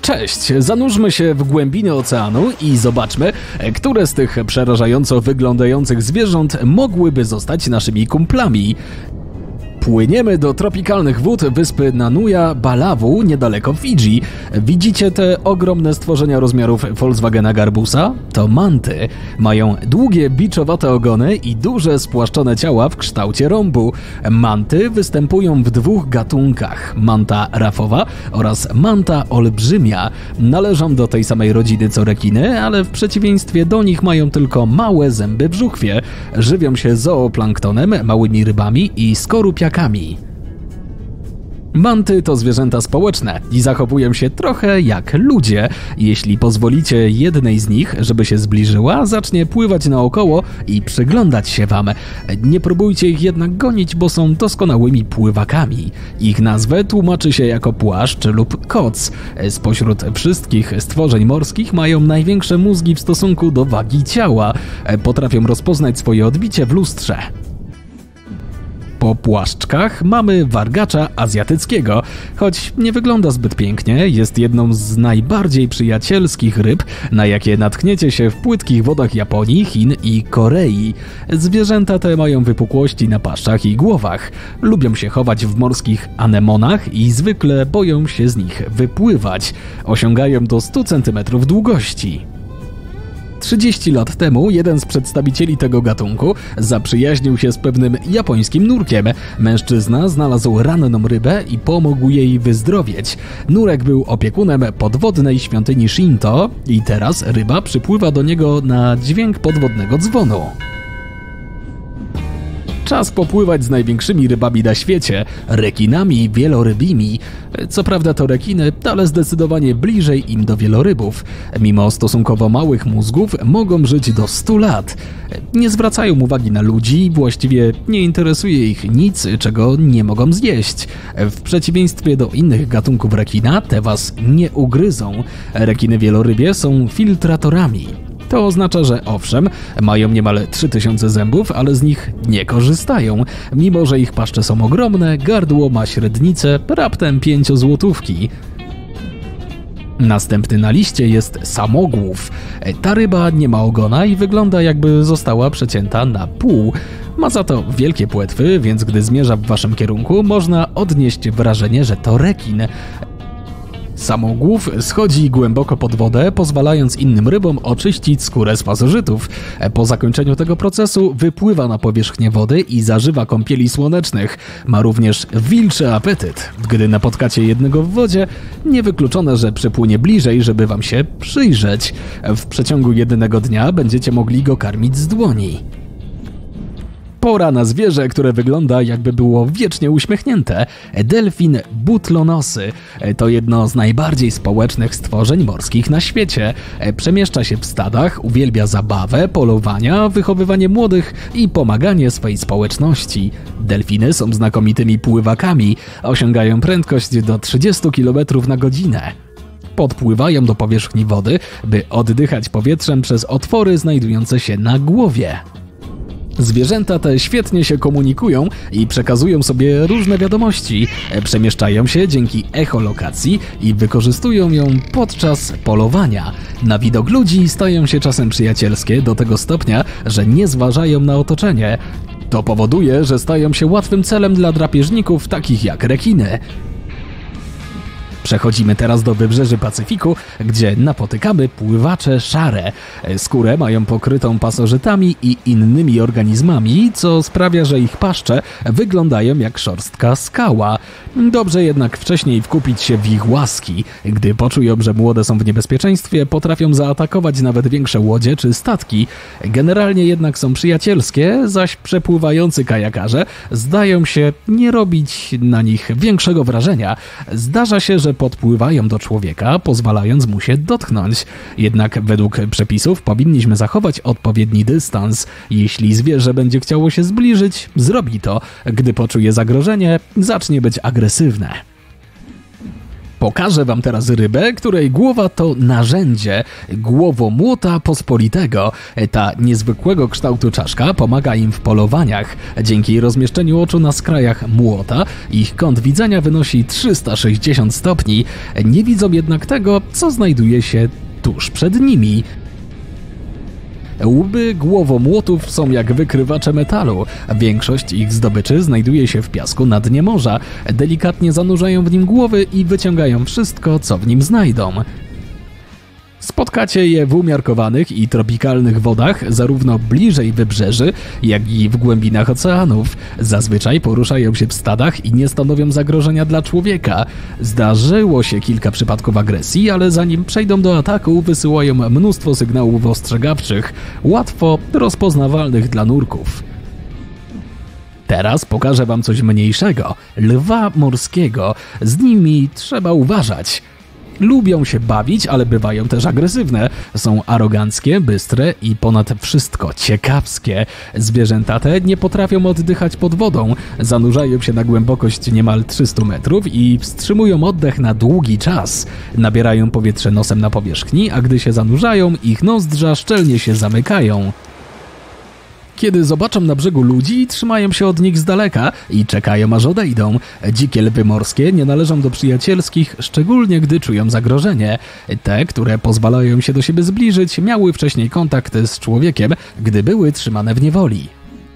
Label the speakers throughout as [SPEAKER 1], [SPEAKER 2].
[SPEAKER 1] Cześć, zanurzmy się w głębiny oceanu i zobaczmy, które z tych przerażająco wyglądających zwierząt mogłyby zostać naszymi kumplami. Płyniemy do tropikalnych wód wyspy Nanuja Balawu, niedaleko Fidżi. Widzicie te ogromne stworzenia rozmiarów Volkswagena Garbusa? To manty. Mają długie, biczowate ogony i duże, spłaszczone ciała w kształcie rąbu. Manty występują w dwóch gatunkach: manta rafowa oraz manta olbrzymia. Należą do tej samej rodziny co rekiny, ale w przeciwieństwie do nich mają tylko małe zęby w żuchwie. Żywią się zooplanktonem, małymi rybami i skorupiakami. Manty to zwierzęta społeczne i zachowują się trochę jak ludzie. Jeśli pozwolicie jednej z nich, żeby się zbliżyła, zacznie pływać naokoło i przyglądać się wam. Nie próbujcie ich jednak gonić, bo są doskonałymi pływakami. Ich nazwę tłumaczy się jako płaszcz lub koc. Spośród wszystkich stworzeń morskich mają największe mózgi w stosunku do wagi ciała. Potrafią rozpoznać swoje odbicie w lustrze. Po płaszczkach mamy wargacza azjatyckiego. Choć nie wygląda zbyt pięknie, jest jedną z najbardziej przyjacielskich ryb, na jakie natkniecie się w płytkich wodach Japonii, Chin i Korei. Zwierzęta te mają wypukłości na paszczach i głowach. Lubią się chować w morskich anemonach i zwykle boją się z nich wypływać. Osiągają do 100 cm długości. 30 lat temu jeden z przedstawicieli tego gatunku zaprzyjaźnił się z pewnym japońskim nurkiem. Mężczyzna znalazł ranną rybę i pomógł jej wyzdrowieć. Nurek był opiekunem podwodnej świątyni Shinto i teraz ryba przypływa do niego na dźwięk podwodnego dzwonu. Czas popływać z największymi rybami na świecie, rekinami wielorybimi. Co prawda to rekiny, ale zdecydowanie bliżej im do wielorybów. Mimo stosunkowo małych mózgów mogą żyć do 100 lat. Nie zwracają uwagi na ludzi, właściwie nie interesuje ich nic, czego nie mogą zjeść. W przeciwieństwie do innych gatunków rekina, te was nie ugryzą. Rekiny wielorybie są filtratorami. To oznacza, że owszem, mają niemal 3000 zębów, ale z nich nie korzystają. Mimo że ich paszcze są ogromne, gardło ma średnicę raptem 5 złotówki. Następny na liście jest samogłów. Ta ryba nie ma ogona i wygląda, jakby została przecięta na pół. Ma za to wielkie płetwy, więc gdy zmierza w waszym kierunku, można odnieść wrażenie, że to rekin. Samogłów schodzi głęboko pod wodę, pozwalając innym rybom oczyścić skórę z pasożytów. Po zakończeniu tego procesu wypływa na powierzchnię wody i zażywa kąpieli słonecznych. Ma również wilczy apetyt. Gdy napotkacie jednego w wodzie, niewykluczone, że przypłynie bliżej, żeby wam się przyjrzeć. W przeciągu jednego dnia będziecie mogli go karmić z dłoni. Pora na zwierzę, które wygląda, jakby było wiecznie uśmiechnięte. Delfin butlonosy. To jedno z najbardziej społecznych stworzeń morskich na świecie. Przemieszcza się w stadach, uwielbia zabawę, polowania, wychowywanie młodych i pomaganie swej społeczności. Delfiny są znakomitymi pływakami. Osiągają prędkość do 30 km na godzinę. Podpływają do powierzchni wody, by oddychać powietrzem przez otwory znajdujące się na głowie. Zwierzęta te świetnie się komunikują i przekazują sobie różne wiadomości. Przemieszczają się dzięki echolokacji i wykorzystują ją podczas polowania. Na widok ludzi stają się czasem przyjacielskie do tego stopnia, że nie zważają na otoczenie. To powoduje, że stają się łatwym celem dla drapieżników takich jak rekiny. Przechodzimy teraz do wybrzeży Pacyfiku, gdzie napotykamy pływacze szare. Skórę mają pokrytą pasożytami i innymi organizmami, co sprawia, że ich paszcze wyglądają jak szorstka skała. Dobrze jednak wcześniej wkupić się w ich łaski. Gdy poczują, że młode są w niebezpieczeństwie, potrafią zaatakować nawet większe łodzie czy statki. Generalnie jednak są przyjacielskie, zaś przepływający kajakarze zdają się nie robić na nich większego wrażenia. Zdarza się, że podpływają do człowieka, pozwalając mu się dotknąć. Jednak według przepisów powinniśmy zachować odpowiedni dystans. Jeśli zwierzę będzie chciało się zbliżyć, zrobi to. Gdy poczuje zagrożenie, zacznie być agresywne. Pokażę wam teraz rybę, której głowa to narzędzie, głowomłota pospolitego. Ta niezwykłego kształtu czaszka pomaga im w polowaniach. Dzięki rozmieszczeniu oczu na skrajach młota ich kąt widzenia wynosi 360 stopni. Nie widzą jednak tego, co znajduje się tuż przed nimi. Łby głowomłotów są jak wykrywacze metalu. Większość ich zdobyczy znajduje się w piasku na dnie morza. Delikatnie zanurzają w nim głowy i wyciągają wszystko, co w nim znajdą. Spotkacie je w umiarkowanych i tropikalnych wodach, zarówno bliżej wybrzeży, jak i w głębinach oceanów. Zazwyczaj poruszają się w stadach i nie stanowią zagrożenia dla człowieka. Zdarzyło się kilka przypadków agresji, ale zanim przejdą do ataku, wysyłają mnóstwo sygnałów ostrzegawczych, łatwo rozpoznawalnych dla nurków. Teraz pokażę wam coś mniejszego – lwa morskiego. Z nimi trzeba uważać. Lubią się bawić, ale bywają też agresywne. Są aroganckie, bystre i ponad wszystko ciekawskie. Zwierzęta te nie potrafią oddychać pod wodą. Zanurzają się na głębokość niemal 300 metrów i wstrzymują oddech na długi czas. Nabierają powietrze nosem na powierzchni, a gdy się zanurzają, ich nozdrza szczelnie się zamykają. Kiedy zobaczą na brzegu ludzi, trzymają się od nich z daleka i czekają, aż odejdą. Dzikie lwy morskie nie należą do przyjacielskich, szczególnie gdy czują zagrożenie. Te, które pozwalają się do siebie zbliżyć, miały wcześniej kontakt z człowiekiem, gdy były trzymane w niewoli.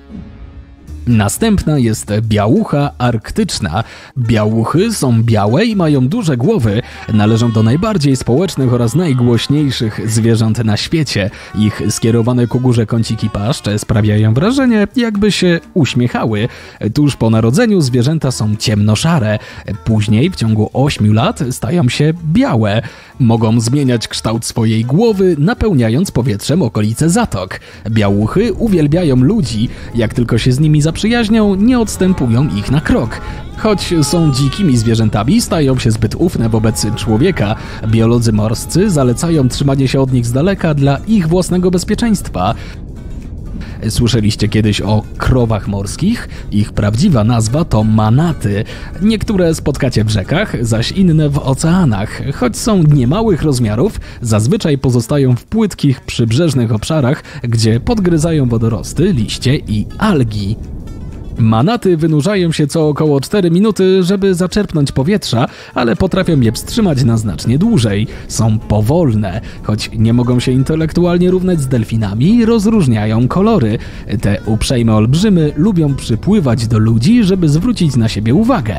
[SPEAKER 1] Następna jest białucha arktyczna. Białuchy są białe i mają duże głowy. Należą do najbardziej społecznych oraz najgłośniejszych zwierząt na świecie. Ich skierowane ku górze kąciki paszcze sprawiają wrażenie, jakby się uśmiechały. Tuż po narodzeniu zwierzęta są ciemnoszare. Później, w ciągu 8 lat, stają się białe. Mogą zmieniać kształt swojej głowy, napełniając powietrzem okolice zatok. Białuchy uwielbiają ludzi. Jak tylko się z nimi zaprzyjaźnią, nie odstępują ich na krok. Choć są dzikimi zwierzętami, stają się zbyt ufne wobec człowieka. Biolodzy morscy zalecają trzymanie się od nich z daleka dla ich własnego bezpieczeństwa. Słyszeliście kiedyś o krowach morskich? Ich prawdziwa nazwa to manaty. Niektóre spotkacie w rzekach, zaś inne w oceanach. Choć są niemałych rozmiarów, zazwyczaj pozostają w płytkich, przybrzeżnych obszarach, gdzie podgryzają wodorosty, liście i algi. Manaty wynurzają się co około 4 minuty, żeby zaczerpnąć powietrza, ale potrafią je wstrzymać na znacznie dłużej. Są powolne, choć nie mogą się intelektualnie równać z delfinami, rozróżniają kolory. Te uprzejme olbrzymy lubią przypływać do ludzi, żeby zwrócić na siebie uwagę.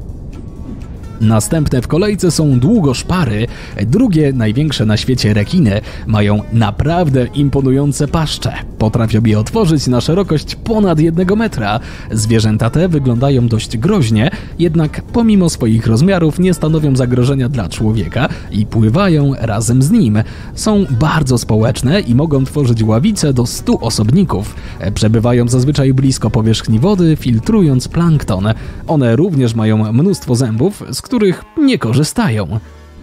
[SPEAKER 1] Następne w kolejce są długoszpary. Drugie, największe na świecie rekiny mają naprawdę imponujące paszcze. Potrafią je otworzyć na szerokość ponad 1 metra. Zwierzęta te wyglądają dość groźnie, jednak pomimo swoich rozmiarów nie stanowią zagrożenia dla człowieka i pływają razem z nim. Są bardzo społeczne i mogą tworzyć ławice do 100 osobników. Przebywają zazwyczaj blisko powierzchni wody, filtrując plankton. One również mają mnóstwo zębów, z których nie korzystają.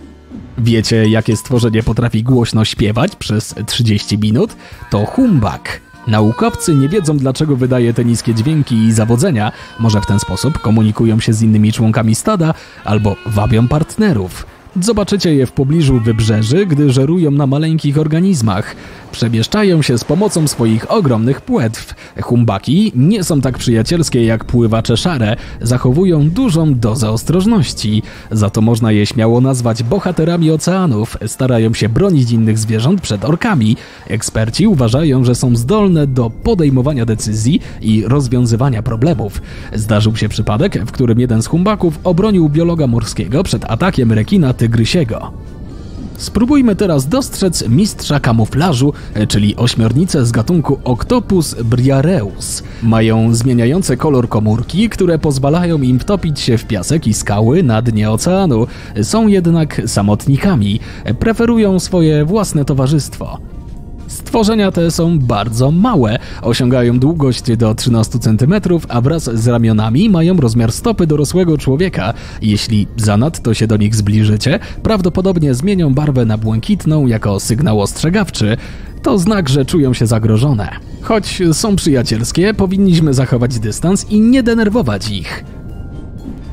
[SPEAKER 1] Wiecie, jakie stworzenie potrafi głośno śpiewać przez 30 minut? To humbak. Naukowcy nie wiedzą, dlaczego wydaje te niskie dźwięki i zawodzenia. Może w ten sposób komunikują się z innymi członkami stada albo wabią partnerów. Zobaczycie je w pobliżu wybrzeży, gdy żerują na maleńkich organizmach. Przemieszczają się z pomocą swoich ogromnych płetw. Humbaki nie są tak przyjacielskie jak pływacze szare, zachowują dużą dozę ostrożności. Za to można je śmiało nazwać bohaterami oceanów, starają się bronić innych zwierząt przed orkami. Eksperci uważają, że są zdolne do podejmowania decyzji i rozwiązywania problemów. Zdarzył się przypadek, w którym jeden z humbaków obronił biologa morskiego przed atakiem rekina tygrysiego. Spróbujmy teraz dostrzec mistrza kamuflażu, czyli ośmiornicę z gatunku Octopus briareus. Mają zmieniające kolor komórki, które pozwalają im wtopić się w piasek i skały na dnie oceanu. Są jednak samotnikami, preferują swoje własne towarzystwo. Stworzenia te są bardzo małe, osiągają długość do 13 cm, a wraz z ramionami mają rozmiar stopy dorosłego człowieka. Jeśli zanadto się do nich zbliżycie, prawdopodobnie zmienią barwę na błękitną jako sygnał ostrzegawczy. To znak, że czują się zagrożone. Choć są przyjacielskie, powinniśmy zachować dystans i nie denerwować ich.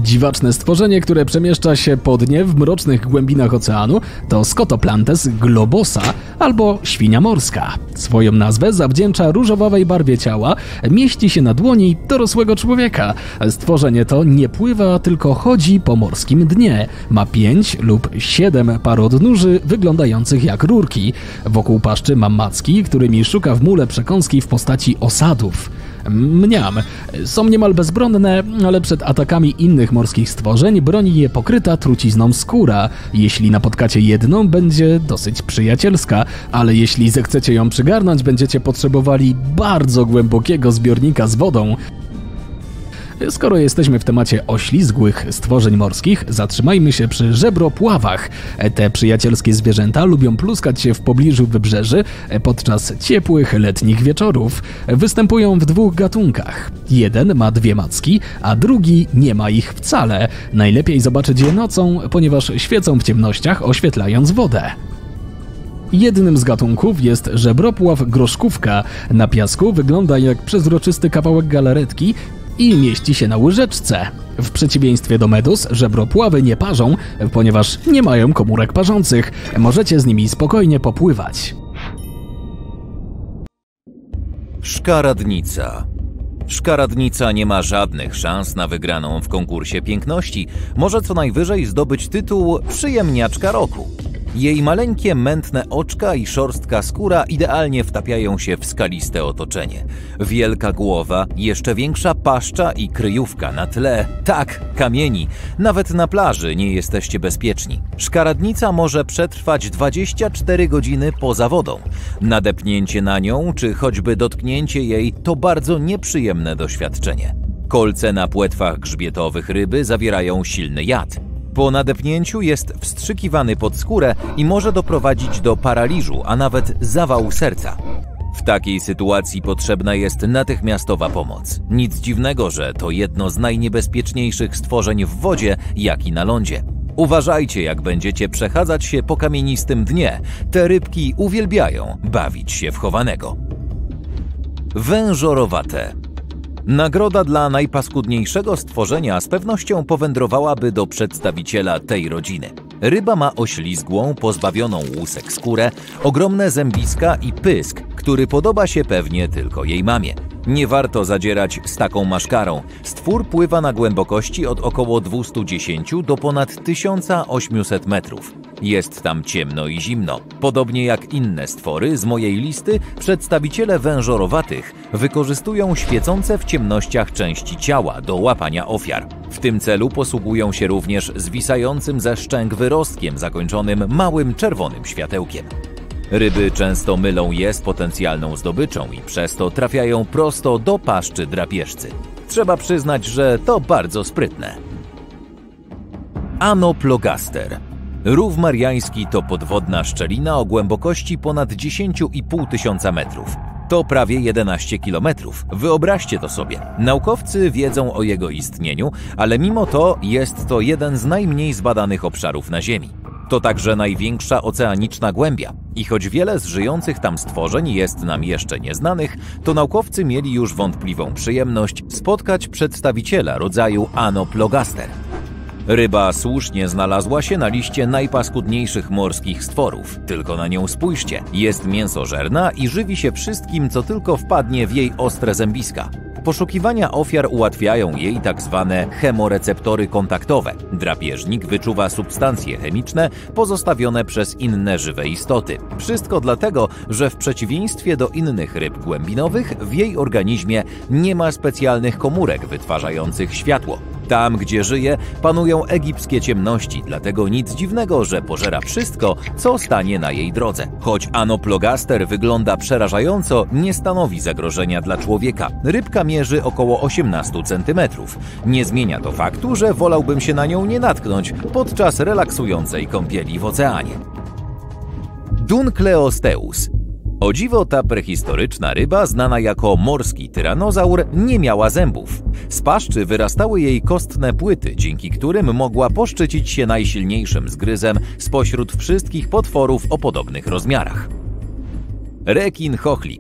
[SPEAKER 1] Dziwaczne stworzenie, które przemieszcza się po dnie w mrocznych głębinach oceanu, to Scotoplantes globosa albo świnia morska. Swoją nazwę zawdzięcza różowawej barwie ciała, mieści się na dłoni dorosłego człowieka. Stworzenie to nie pływa, tylko chodzi po morskim dnie. Ma 5 lub 7 par odnóży wyglądających jak rurki. Wokół paszczy ma macki, którymi szuka w mule przekąski w postaci osadów. Mniam. Są niemal bezbronne, ale przed atakami innych morskich stworzeń broni je pokryta trucizną skóra. Jeśli napotkacie jedną, będzie dosyć przyjacielska, ale jeśli zechcecie ją przygarnąć, będziecie potrzebowali bardzo głębokiego zbiornika z wodą. Skoro jesteśmy w temacie oślizgłych stworzeń morskich, zatrzymajmy się przy żebropławach. Te przyjacielskie zwierzęta lubią pluskać się w pobliżu wybrzeży podczas ciepłych letnich wieczorów. Występują w 2 gatunkach. Jeden ma 2 macki, a drugi nie ma ich wcale. Najlepiej zobaczyć je nocą, ponieważ świecą w ciemnościach, oświetlając wodę. Jednym z gatunków jest żebropław groszkówka. Na piasku wygląda jak przezroczysty kawałek galaretki i mieści się na łyżeczce. W przeciwieństwie do medus, żebropławy nie parzą, ponieważ nie mają komórek parzących. Możecie z nimi spokojnie popływać.
[SPEAKER 2] Szkaradnica. Szkaradnica nie ma żadnych szans na wygraną w konkursie piękności. Może co najwyżej zdobyć tytuł przyjemniaczka roku. Jej maleńkie, mętne oczka i szorstka skóra idealnie wtapiają się w skaliste otoczenie. Wielka głowa, jeszcze większa paszcza i kryjówka na tle, kamieni. Nawet na plaży nie jesteście bezpieczni. Szkaradnica może przetrwać 24 godziny poza wodą. Nadepnięcie na nią, czy choćby dotknięcie jej, to bardzo nieprzyjemne doświadczenie. Kolce na płetwach grzbietowych ryby zawierają silny jad. Po nadepnięciu jest wstrzykiwany pod skórę i może doprowadzić do paraliżu, a nawet zawału serca. W takiej sytuacji potrzebna jest natychmiastowa pomoc. Nic dziwnego, że to jedno z najniebezpieczniejszych stworzeń w wodzie, jak i na lądzie. Uważajcie, jak będziecie przechadzać się po kamienistym dnie. Te rybki uwielbiają bawić się w chowanego. Wężorowate. Nagroda dla najpaskudniejszego stworzenia z pewnością powędrowałaby do przedstawiciela tej rodziny. Ryba ma oślizgłą, pozbawioną łusek skórę, ogromne zębiska i pysk, który podoba się pewnie tylko jej mamie. Nie warto zadzierać z taką maszkarą. Stwór pływa na głębokości od około 210 do ponad 1800 metrów. Jest tam ciemno i zimno. Podobnie jak inne stwory z mojej listy, przedstawiciele wężorowatych wykorzystują świecące w ciemnościach części ciała do łapania ofiar. W tym celu posługują się również zwisającym ze szczęk wyrostkiem zakończonym małym czerwonym światełkiem. Ryby często mylą je z potencjalną zdobyczą i przez to trafiają prosto do paszczy drapieżcy. Trzeba przyznać, że to bardzo sprytne. Anoplogaster. Rów mariański to podwodna szczelina o głębokości ponad 10,5 tysiąca metrów. To prawie 11 kilometrów. Wyobraźcie to sobie. Naukowcy wiedzą o jego istnieniu, ale mimo to jest to jeden z najmniej zbadanych obszarów na Ziemi. To także największa oceaniczna głębia. I choć wiele z żyjących tam stworzeń jest nam jeszcze nieznanych, to naukowcy mieli już wątpliwą przyjemność spotkać przedstawiciela rodzaju Anoplogaster. Ryba słusznie znalazła się na liście najpaskudniejszych morskich stworów. Tylko na nią spójrzcie. Jest mięsożerna i żywi się wszystkim, co tylko wpadnie w jej ostre zębiska. Poszukiwania ofiar ułatwiają jej tak zwane chemoreceptory kontaktowe. Drapieżnik wyczuwa substancje chemiczne pozostawione przez inne żywe istoty. Wszystko dlatego, że w przeciwieństwie do innych ryb głębinowych w jej organizmie nie ma specjalnych komórek wytwarzających światło. Tam, gdzie żyje, panują egipskie ciemności, dlatego nic dziwnego, że pożera wszystko, co stanie na jej drodze. Choć Anoplogaster wygląda przerażająco, nie stanowi zagrożenia dla człowieka. Rybka mierzy około 18 cm. Nie zmienia to faktu, że wolałbym się na nią nie natknąć podczas relaksującej kąpieli w oceanie. Dunkleosteus. O dziwo, ta prehistoryczna ryba, znana jako morski tyranozaur, nie miała zębów. Z paszczy wyrastały jej kostne płyty, dzięki którym mogła poszczycić się najsilniejszym zgryzem spośród wszystkich potworów o podobnych rozmiarach. Rekin chochlik.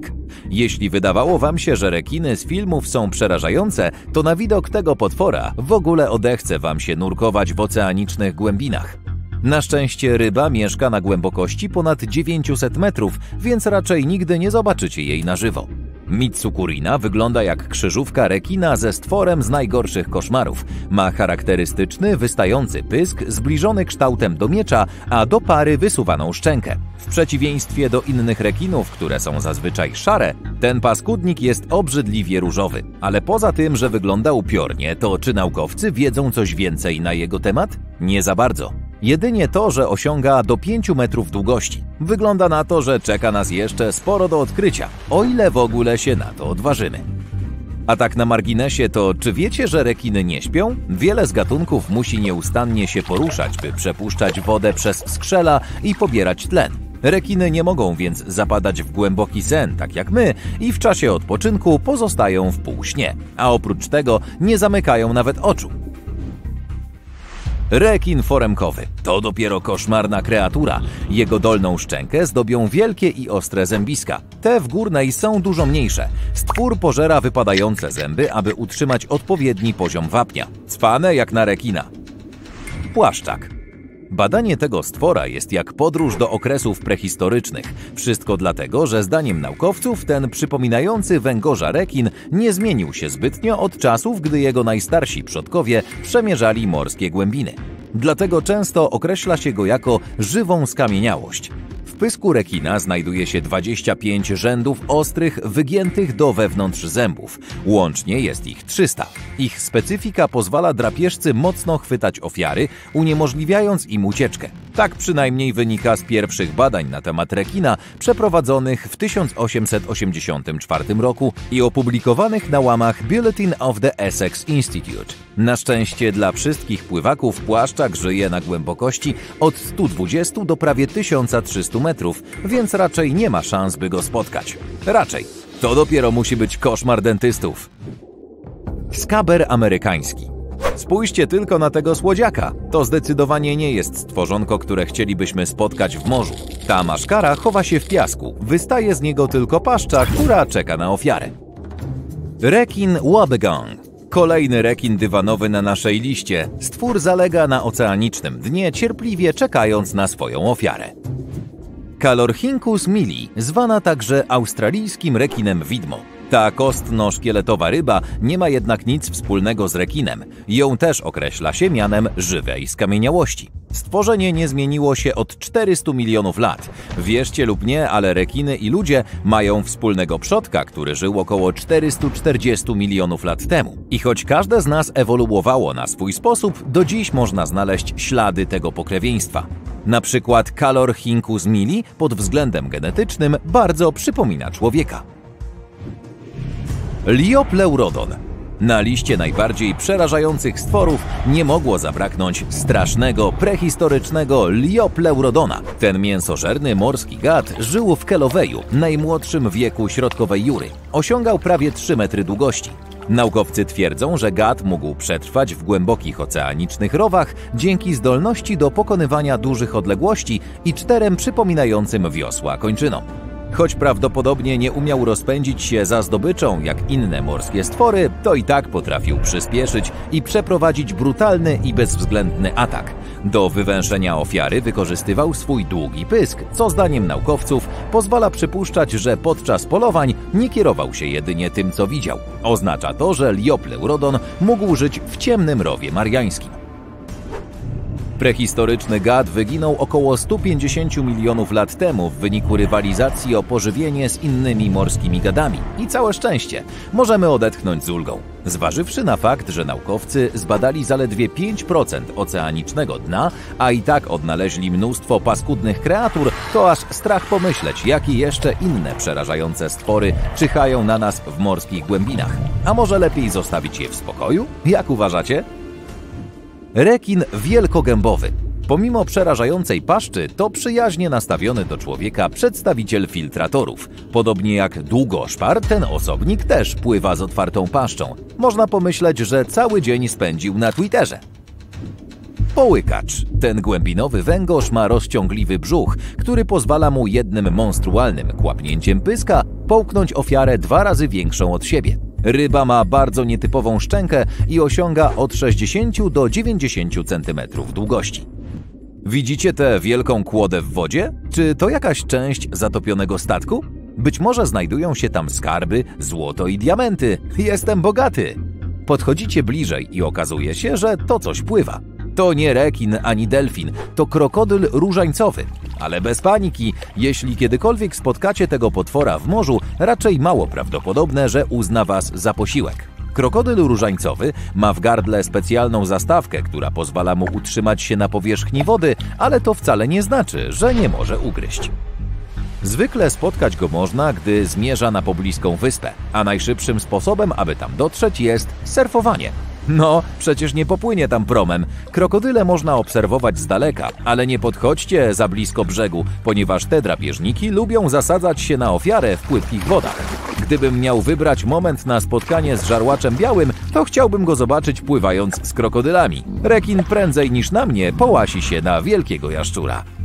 [SPEAKER 2] Jeśli wydawało wam się, że rekiny z filmów są przerażające, to na widok tego potwora w ogóle odechce wam się nurkować w oceanicznych głębinach. Na szczęście ryba mieszka na głębokości ponad 900 metrów, więc raczej nigdy nie zobaczycie jej na żywo. Mitsukurina wygląda jak krzyżówka rekina ze stworem z najgorszych koszmarów. Ma charakterystyczny, wystający pysk, zbliżony kształtem do miecza, a do pary wysuwaną szczękę. W przeciwieństwie do innych rekinów, które są zazwyczaj szare, ten paskudnik jest obrzydliwie różowy. Ale poza tym, że wygląda upiornie, to czy naukowcy wiedzą coś więcej na jego temat? Nie za bardzo. Jedynie to, że osiąga do 5 metrów długości. Wygląda na to, że czeka nas jeszcze sporo do odkrycia, o ile w ogóle się na to odważymy. A tak na marginesie, to czy wiecie, że rekiny nie śpią? Wiele z gatunków musi nieustannie się poruszać, by przepuszczać wodę przez skrzela i pobierać tlen. Rekiny nie mogą więc zapadać w głęboki sen, tak jak my, i w czasie odpoczynku pozostają w półśnie, a oprócz tego nie zamykają nawet oczu. Rekin foremkowy to dopiero koszmarna kreatura. Jego dolną szczękę zdobią wielkie i ostre zębiska. Te w górnej są dużo mniejsze. Stwór pożera wypadające zęby, aby utrzymać odpowiedni poziom wapnia. Cwane jak na rekina. Płaszczak. Badanie tego stwora jest jak podróż do okresów prehistorycznych. Wszystko dlatego, że zdaniem naukowców ten przypominający węgorza rekin nie zmienił się zbytnio od czasów, gdy jego najstarsi przodkowie przemierzali morskie głębiny. Dlatego często określa się go jako żywą skamieniałość. W pysku rekina znajduje się 25 rzędów ostrych, wygiętych do wewnątrz zębów. Łącznie jest ich 300. Ich specyfika pozwala drapieżcy mocno chwytać ofiary, uniemożliwiając im ucieczkę. Tak przynajmniej wynika z pierwszych badań na temat rekina przeprowadzonych w 1884 roku i opublikowanych na łamach Bulletin of the Essex Institute. Na szczęście dla wszystkich pływaków płaszczak żyje na głębokości od 120 do prawie 1300 metrów, więc raczej nie ma szans, by go spotkać. Raczej. To dopiero musi być koszmar dentystów. Skaber amerykański. Spójrzcie tylko na tego słodziaka. To zdecydowanie nie jest stworzonko, które chcielibyśmy spotkać w morzu. Ta maszkara chowa się w piasku. Wystaje z niego tylko paszcza, która czeka na ofiarę. Rekin wobbegong. Kolejny rekin dywanowy na naszej liście. Stwór zalega na oceanicznym dnie, cierpliwie czekając na swoją ofiarę. Calorhynchus mili, zwana także australijskim rekinem widmo. Ta kostno-szkieletowa ryba nie ma jednak nic wspólnego z rekinem. Ją też określa się mianem żywej skamieniałości. Stworzenie nie zmieniło się od 400 milionów lat. Wierzcie lub nie, ale rekiny i ludzie mają wspólnego przodka, który żył około 440 milionów lat temu. I choć każde z nas ewoluowało na swój sposób, do dziś można znaleźć ślady tego pokrewieństwa. Na przykład Calorhynchus mili pod względem genetycznym bardzo przypomina człowieka. Liopleurodon. Na liście najbardziej przerażających stworów nie mogło zabraknąć strasznego, prehistorycznego Liopleurodona. Ten mięsożerny morski gad żył w Keloweju, najmłodszym wieku środkowej Jury. Osiągał prawie 3 metry długości. Naukowcy twierdzą, że gad mógł przetrwać w głębokich oceanicznych rowach dzięki zdolności do pokonywania dużych odległości i 4 przypominającym wiosła kończynom. Choć prawdopodobnie nie umiał rozpędzić się za zdobyczą jak inne morskie stwory, to i tak potrafił przyspieszyć i przeprowadzić brutalny i bezwzględny atak. Do wywęszenia ofiary wykorzystywał swój długi pysk, co zdaniem naukowców pozwala przypuszczać, że podczas polowań nie kierował się jedynie tym, co widział. Oznacza to, że Liopleurodon mógł żyć w ciemnym rowie mariańskim. Prehistoryczny gad wyginął około 150 milionów lat temu w wyniku rywalizacji o pożywienie z innymi morskimi gadami. I całe szczęście, możemy odetchnąć z ulgą. Zważywszy na fakt, że naukowcy zbadali zaledwie 5% oceanicznego dna, a i tak odnaleźli mnóstwo paskudnych kreatur, to aż strach pomyśleć, jakie jeszcze inne przerażające stwory czyhają na nas w morskich głębinach. A może lepiej zostawić je w spokoju? Jak uważacie? Rekin wielkogębowy. Pomimo przerażającej paszczy, to przyjaźnie nastawiony do człowieka przedstawiciel filtratorów. Podobnie jak długoszpar, ten osobnik też pływa z otwartą paszczą. Można pomyśleć, że cały dzień spędził na Twitterze. Połykacz. Ten głębinowy węgorz ma rozciągliwy brzuch, który pozwala mu jednym monstrualnym kłapnięciem pyska połknąć ofiarę 2 razy większą od siebie. Ryba ma bardzo nietypową szczękę i osiąga od 60 do 90 cm długości. Widzicie tę wielką kłodę w wodzie? Czy to jakaś część zatopionego statku? Być może znajdują się tam skarby, złoto i diamenty. Jestem bogaty! Podchodzicie bliżej i okazuje się, że to coś pływa. To nie rekin ani delfin, to krokodyl różańcowy. Ale bez paniki, jeśli kiedykolwiek spotkacie tego potwora w morzu, raczej mało prawdopodobne, że uzna was za posiłek. Krokodyl różańcowy ma w gardle specjalną zastawkę, która pozwala mu utrzymać się na powierzchni wody, ale to wcale nie znaczy, że nie może ugryźć. Zwykle spotkać go można, gdy zmierza na pobliską wyspę, a najszybszym sposobem, aby tam dotrzeć, jest surfowanie. No, przecież nie popłynie tam promem. Krokodyle można obserwować z daleka, ale nie podchodźcie za blisko brzegu, ponieważ te drapieżniki lubią zasadzać się na ofiarę w płytkich wodach. Gdybym miał wybrać moment na spotkanie z żarłaczem białym, to chciałbym go zobaczyć pływając z krokodylami. Rekin prędzej niż na mnie połasi się na wielkiego jaszczura.